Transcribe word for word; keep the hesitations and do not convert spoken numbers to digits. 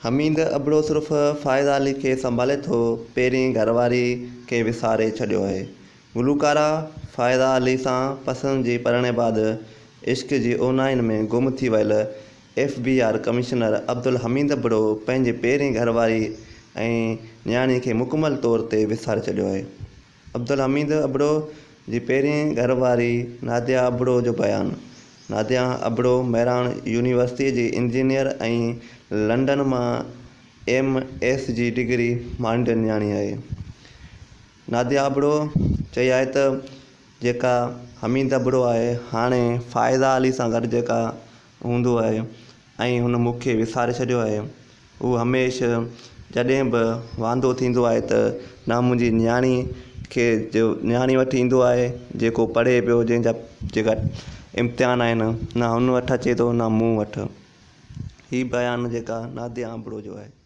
हमीद अबड़ो सिर्फ़ फ़ाइज़ा अली खे संभाले थो, पहिरीं घरवारी खे विसारे छॾियो आहे। गुलकारा फ़ाइज़ा अली सां पसंद जी पढ़ण बैदि इश्क जी ओनाइन में गुम थी वियल F B R commissioner Abdul Hameed Abro पंहिंजी पहिरीं घरवारी ऐं न्याणी खे मुकमल तौर ते विसारे छॾियो आहे। अब्दुल हमीद अबड़ो जी पहिरीं घरवारी नादिया अबड़ो जो बयानु। नादिया अबड़ो मेरान यूनिवर्सिटी जी इंजीनियर ऐं लंडन मां एम एस जी डिग्री मांडल न्याणी आहे। नादिया अबड़ो चई आहे त जेका हमीद अबड़ो आहे हाणे फ़ाइज़ा अली सां गॾु जेका हूंदो आहे ऐं हुन मूंखे विसारे छॾियो आहे। उहो हमेशह जॾहिं बि वांदो थींदो आहे त न मुंहिंजी न्याणी खे जो न्याणी वटि ईंदो आहे जेको पढ़े पियो, जंहिंजा जेका इम्तिहान आहिनि, न हुन वटि अचे थो न मूं वटि। हीउ बयानु जेका नादिया अबड़ो जो आहे।